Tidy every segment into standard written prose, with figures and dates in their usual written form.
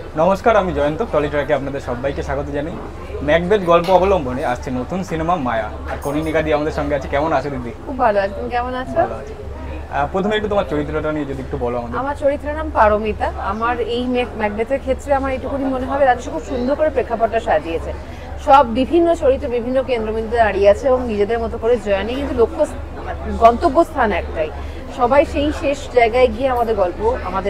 নমস্কার, আমি জয়ন্ত। টলি ট্র্যাকে আপনাদের সবাইকে স্বাগত জানাই। ম্যাকবেথ গল্প অবলম্বনে আসছে নতুন সিনেমা মায়া, আর কনিনিকা দি আমাদের সঙ্গে আছে। কেমন আছো দিদি? খুব ভালো আছি, তুমি কেমন আছো? ভালো আছি। প্রথমে একটু তোমার চরিত্রটা নিয়ে যদি একটু বলো আমাদের। আমার চরিত্রের নাম পারমিতা। আমার এই ম্যাকবেথের ক্ষেত্রে আমার এইটুকুনি মনে হবে রাজেশ খুব সুন্দর করে প্রেক্ষাপটটা সাজিয়েছে। সব বিভিন্ন চরিত্র বিভিন্ন কেন্দ্রবিন্দুতে দাঁড়িয়ে আছে এবং নিজেদের মতো করে জয়ানি, কিন্তু গন্তব্যস্থান একটাই। সবাই সেই শেষ জায়গায় গিয়ে আমাদের গল্প,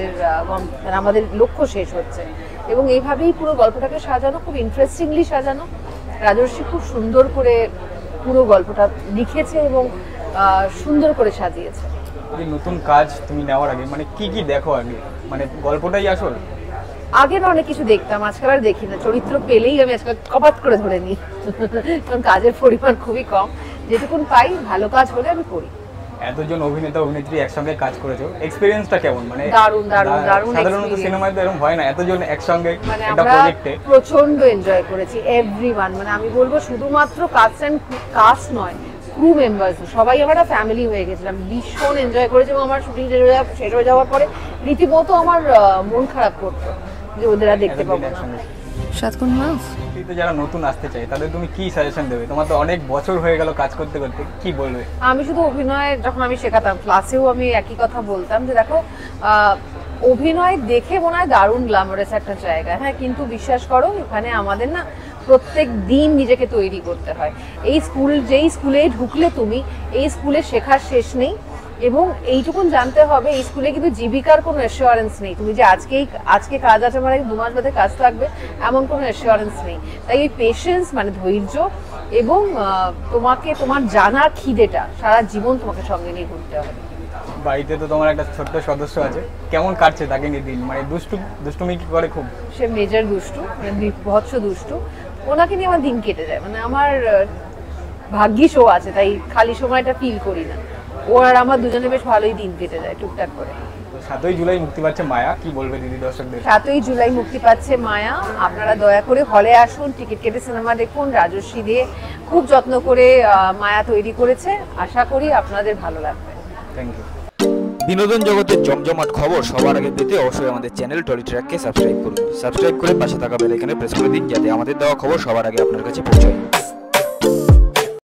আমাদের লক্ষ্য শেষ হচ্ছে এবং এইভাবেই পুরো গল্পটাকে সাজানো, খুব ইন্টারেস্টিংলি সাজানো। রাজর্ষি খুব সুন্দর করে পুরো গল্পটা লিখেছে এবং সুন্দর করে সাজিয়েছে। নতুন কাজ তুমি নেওয়ার আগে মানে কি কি দেখো আগে? মানে গল্পটাই আসল? আগে না অনেক কিছু দেখতাম, আজকাল আর দেখি না। চরিত্র পেলেই আমি আজকাল কপাত করে ধরে নিই, কারণ কাজের পরিমাণ খুবই কম। যেটুকুন পাই ভালো কাজ হলে আমি করি। এতজন অভিনেতা অভিনেত্রী একসঙ্গে কাজ করেছো, এক্সপেরিয়েন্সটা কেমন? মানে দারুণ দারুণ দারুণ। সাধারণত সিনেমায় তো এরকম হয় না, এতজন একসঙ্গে মানে একটা আমরা প্রজেক্টে। প্রচন্ড এনজয় করেছি এভরিওয়ান। মানে আমি বলবো শুধুমাত্র কাস্ট নয়, ক্রু মেম্বার্স সবাই আমরা ফ্যামিলি হয়ে গেছিলাম। ভীষণ এনজয় করেছি এবং আমার শুটিং শেষ হয়ে যাওয়ার পরে রীতিমতো আমার মন খারাপ করতো যে ওদের দেখতে পাবো না। সাতক্ষণ মাস যারা নতুন আসতে চায় তাদের তুমি কি সাজেশন দেবে? তোমার তো অনেক বছর হয়ে গেল কাজ করতে করতে, কি বলবে? আমি শুধু অভিনয় যখন আমি শেখাতাম ক্লাসেও আমি একই কথা বলতাম যে দেখো, অভিনয় দেখে মনে হয় দারুণ গ্ল্যামারাস একটা জায়গা, হ্যাঁ, কিন্তু বিশ্বাস করো এখানে আমাদের না প্রত্যেক দিন নিজেকে তৈরি করতে হয়। যেই স্কুলে ঢুকলে তুমি, এই স্কুলে শেখার শেষ নেই এবং এইটুকুন জানতে হবে এই স্কুলে কিন্তু জীবিকার কোনো অ্যাসিওরেন্স নেই। তুমি যে আজকে কাজ আছে মানে 2 মাস বাদে কাজ থাকবে এমন কোনো অ্যাসিওরেন্স নেই। তাই এই পেশেন্স মানে ধৈর্য এবং তোমাকে তোমার জানার খিদেটা সারা জীবন তোমাকে সঙ্গে নিয়ে ঘুরতে হবে। বাড়িতে তো তোমার একটা ছোট্ট সদস্য আছে, কেমন কাটছে তাকে নিয়ে দিন? মানে দুষ্টুমি কি করে খুব? সে মেজর দুষ্টু, মানে বিভৎস দুষ্টু। ওনাকে নিয়ে আমার দিন কেটে যায়। মানে আমার ভাগ্যিস ও আছে, তাই খালি সময়টা ফিল করি না। ও আর আমার দুজনে বেশ ভালোই দিন কেটে যায় টুকটাক করে। 7ই জুলাই মুক্তি পাচ্ছে মায়া, কি বলবে দিদি দর্শকদের? 7ই জুলাই মুক্তি পাচ্ছে মায়া। আপনারা দয়া করে হলে আসুন, টিকিট কেটে সিনেমা দেখুন। রাজস্বী দিয়ে খুব যত্ন করে মায়া তৈরি করেছে, আশা করি আপনাদের ভালো লাগবে। Thank you. বিনোদন জগতের জমজমাট খবর সবার আগে পেতে অবশ্যই আমাদের চ্যানেল টলি ট্র্যাককে সাবস্ক্রাইব করুন। সাবস্ক্রাইব করে পাশে থাকা বেল আইকনে প্রেস করে দিন, যাতে আমাদের দেওয়া খবর সবার আগে আপনার কাছে পৌঁছায়।